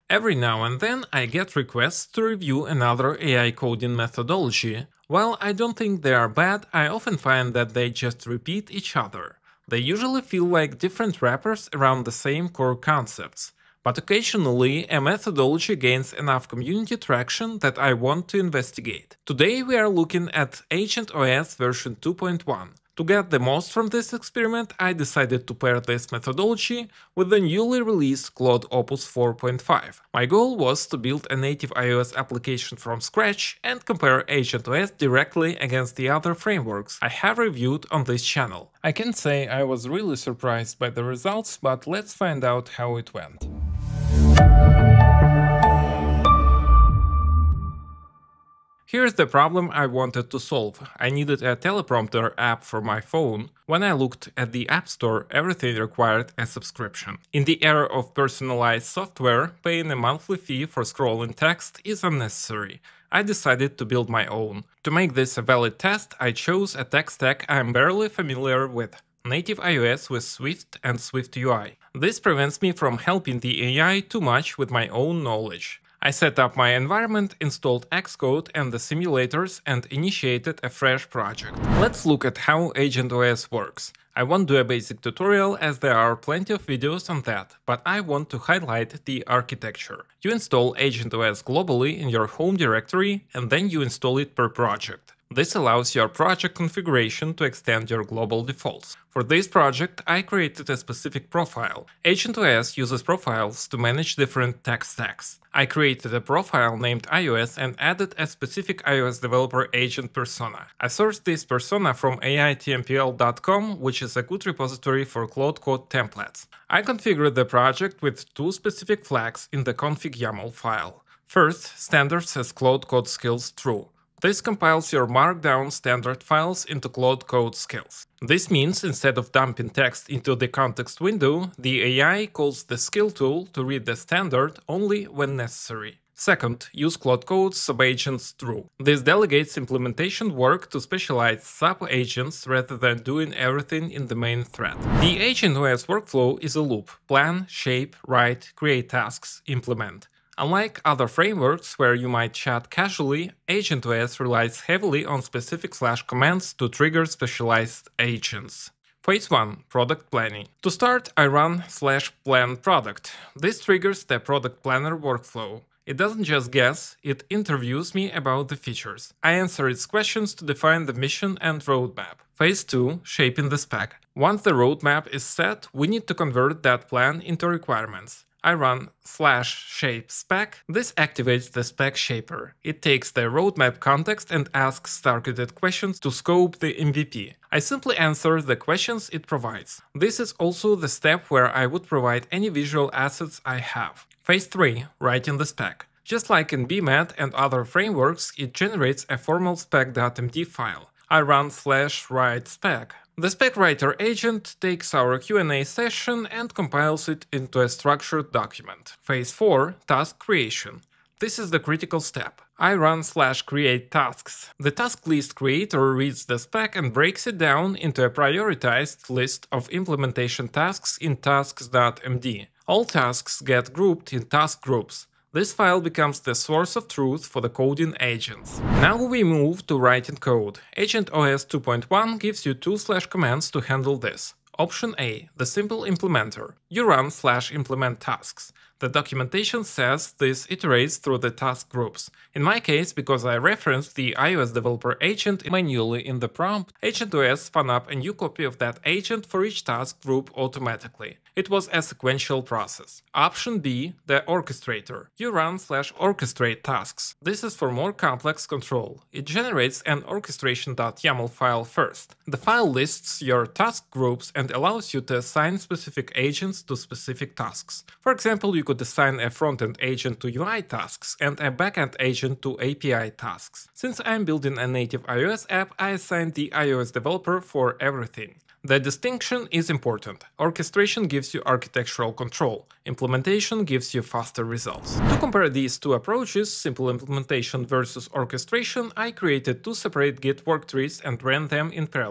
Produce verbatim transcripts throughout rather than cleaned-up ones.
Every now and then I get requests to review another A I coding methodology. While I don't think they are bad, I often find that they just repeat each other. They usually feel like different wrappers around the same core concepts. But occasionally, a methodology gains enough community traction that I want to investigate. Today we are looking at AgentOS version two point one. To get the most from this experiment, I decided to pair this methodology with the newly released Claude Opus four point five. My goal was to build a native iOS application from scratch and compare AgentOS directly against the other frameworks I have reviewed on this channel. I can say I was really surprised by the results, but let's find out how it went. Here's the problem I wanted to solve. I needed a Teleprompter app for my phone. When I looked at the App Store, everything required a subscription. In the era of personalized software, paying a monthly fee for scrolling text is unnecessary. I decided to build my own. To make this a valid test, I chose a tech stack I'm barely familiar with. Native iOS with Swift and Swift U I. This prevents me from helping the A I too much with my own knowledge. I set up my environment, installed Xcode and the simulators, and initiated a fresh project. Let's look at how AgentOS works. I won't do a basic tutorial as there are plenty of videos on that, but I want to highlight the architecture. You install AgentOS globally in your home directory and then you install it per project. This allows your project configuration to extend your global defaults. For this project, I created a specific profile. AgentOS uses profiles to manage different tech stacks. I created a profile named iOS and added a specific iOS developer agent persona. I sourced this persona from A I T M P L dot com, which is a good repository for Claude Code templates. I configured the project with two specific flags in the config YAML file. First, standard says Claude Code skills true. This compiles your Markdown standard files into Claude Code skills. This means instead of dumping text into the context window, the A I calls the skill tool to read the standard only when necessary. Second, use Claude Code's subagents true. This delegates implementation work to specialized sub-agents rather than doing everything in the main thread. The AgentOS workflow is a loop: plan, shape, write, create tasks, implement. Unlike other frameworks where you might chat casually, AgentOS relies heavily on specific slash commands to trigger specialized agents. Phase one. Product planning. To start, I run slash plan product. This triggers the product planner workflow. It doesn't just guess, it interviews me about the features. I answer its questions to define the mission and roadmap. Phase two. Shaping the spec. Once the roadmap is set, we need to convert that plan into requirements. I run slash shape spec. This activates the spec shaper. It takes the roadmap context and asks targeted questions to scope the M V P. I simply answer the questions it provides. This is also the step where I would provide any visual assets I have. Phase three. Writing the spec. Just like in B M A D and other frameworks, it generates a formal spec.md file. I run slash write spec. The spec writer agent takes our Q and A session and compiles it into a structured document. Phase four. Task creation. This is the critical step. I run slash create tasks. The task list creator reads the spec and breaks it down into a prioritized list of implementation tasks in tasks.md. All tasks get grouped in task groups. This file becomes the source of truth for the coding agents. Now we move to writing code. AgentOS two point one gives you two slash commands to handle this. Option A, the simple implementer. You run slash implement tasks. The documentation says this iterates through the task groups. In my case, because I referenced the iOS developer agent manually in the prompt, AgentOS spun up a new copy of that agent for each task group automatically. It was a sequential process. Option B, the orchestrator. You run slash orchestrate tasks. This is for more complex control. It generates an orchestration.yaml file first. The file lists your task groups and allows you to assign specific agents to specific tasks. For example, you could assign a front-end agent to U I tasks and a back-end agent to A P I tasks. Since I'm building a native iOS app, I assigned the iOS developer for everything. The distinction is important. Orchestration gives you architectural control. Implementation gives you faster results. To compare these two approaches, simple implementation versus orchestration, I created two separate Git work trees and ran them in parallel.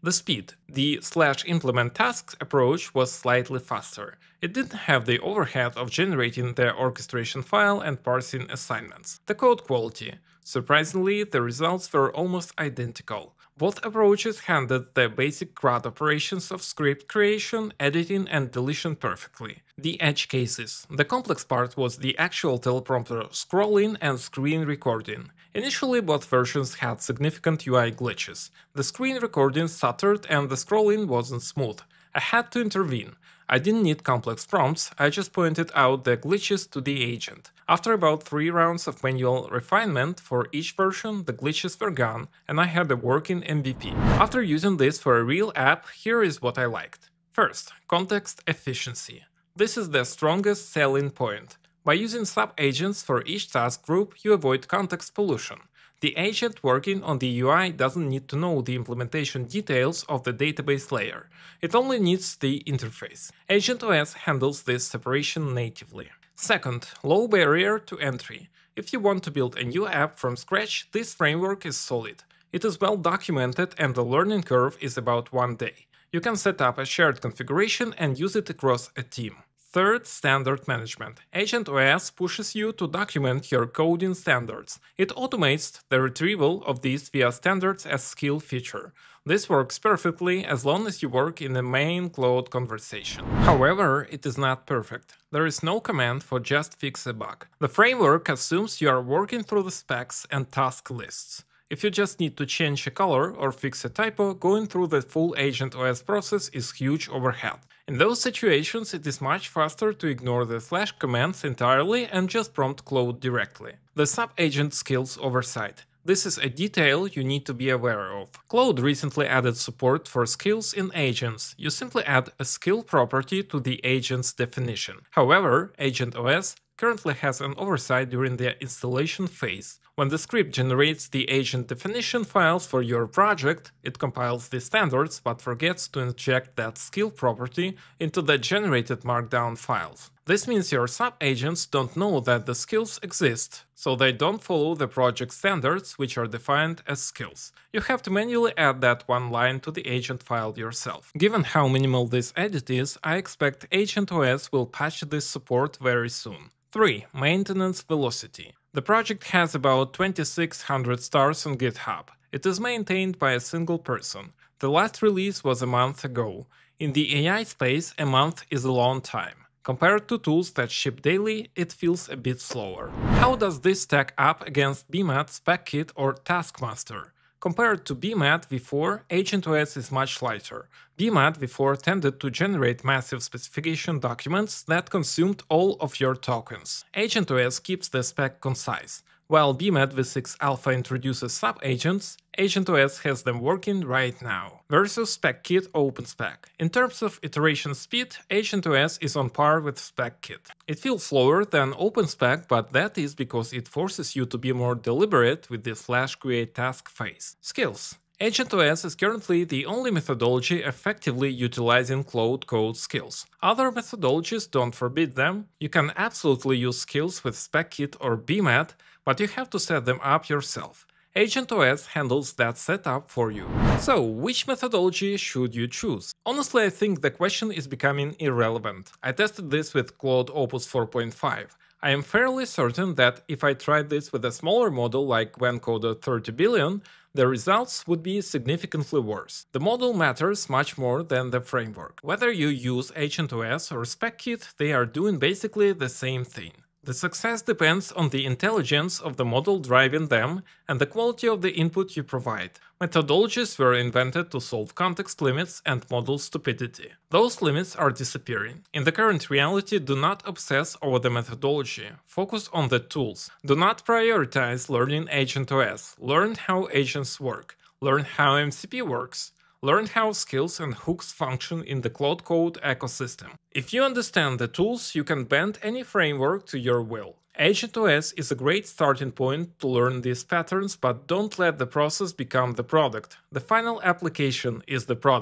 The speed. The slash implement tasks approach was slightly faster. It didn't have the overhead of generating the orchestration file and parsing assignments. The code quality. Surprisingly, the results were almost identical. Both approaches handled the basic C R U D operations of script creation, editing, and deletion perfectly. The edge cases. The complex part was the actual teleprompter scrolling and screen recording. Initially, both versions had significant U I glitches. The screen recording stuttered and the scrolling wasn't smooth. I had to intervene. I didn't need complex prompts, I just pointed out the glitches to the agent. After about three rounds of manual refinement for each version, the glitches were gone, and I had a working M V P. After using this for a real app, here is what I liked. First, context efficiency. This is the strongest selling point. By using sub-agents for each task group, you avoid context pollution. The agent working on the U I doesn't need to know the implementation details of the database layer. It only needs the interface. AgentOS handles this separation natively. Second, low barrier to entry. If you want to build a new app from scratch, this framework is solid. It is well documented and the learning curve is about one day. You can set up a shared configuration and use it across a team. Third, standard management. AgentOS pushes you to document your coding standards. It automates the retrieval of these via standards as skill feature. This works perfectly as long as you work in the main Claude conversation. However, it is not perfect. There is no command for just fix a bug. The framework assumes you are working through the specs and task lists. If you just need to change a color or fix a typo, going through the full AgentOS process is huge overhead. In those situations, it is much faster to ignore the slash commands entirely and just prompt Claude directly. The sub-agent skills oversight. This is a detail you need to be aware of. Claude recently added support for skills in agents. You simply add a skill property to the agent's definition. However, AgentOS currently has an oversight during the installation phase. When the script generates the agent definition files for your project, it compiles the standards but forgets to inject that skill property into the generated markdown files. This means your sub-agents don't know that the skills exist, so they don't follow the project standards, which are defined as skills. You have to manually add that one line to the agent file yourself. Given how minimal this edit is, I expect AgentOS will patch this support very soon. three. Maintenance velocity. The project has about twenty-six hundred stars on GitHub. It is maintained by a single person. The last release was a month ago. In the A I space, a month is a long time. Compared to tools that ship daily, it feels a bit slower. How does this stack up against B M A D, Spec Kit, or Taskmaster? Compared to B M A D v four, AgentOS is much lighter. B M A D v four tended to generate massive specification documents that consumed all of your tokens. AgentOS keeps the spec concise. While B M A D v six Alpha introduces sub-agents, AgentOS has them working right now. Versus Spec Kit Open Spec. In terms of iteration speed, AgentOS is on par with Spec Kit. It feels slower than Open Spec, but that is because it forces you to be more deliberate with the slash create task phase. Skills. AgentOS is currently the only methodology effectively utilizing Claude Code skills. Other methodologies don't forbid them. You can absolutely use skills with Spec Kit or B M A D, but you have to set them up yourself. AgentOS handles that setup for you. So, which methodology should you choose? Honestly, I think the question is becoming irrelevant. I tested this with Claude Opus four point five. I am fairly certain that if I tried this with a smaller model like Encoder thirty billion, the results would be significantly worse. The model matters much more than the framework. Whether you use AgentOS or Spec Kit, they are doing basically the same thing. The success depends on the intelligence of the model driving them and the quality of the input you provide. Methodologies were invented to solve context limits and model stupidity. Those limits are disappearing. In the current reality, do not obsess over the methodology. Focus on the tools. Do not prioritize learning AgentOS. Learn how agents work. Learn how M C P works. Learn how skills and hooks function in the Claude Code ecosystem. If you understand the tools, you can bend any framework to your will. AgentOS is a great starting point to learn these patterns, but don't let the process become the product. The final application is the product.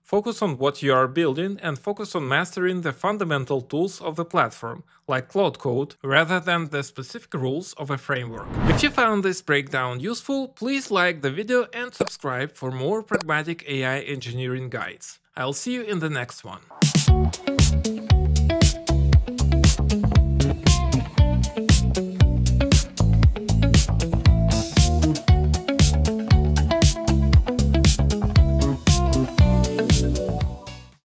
Focus on what you are building and focus on mastering the fundamental tools of the platform, like Claude Code, rather than the specific rules of a framework. If you found this breakdown useful, please like the video and subscribe for more pragmatic A I engineering guides. I'll see you in the next one.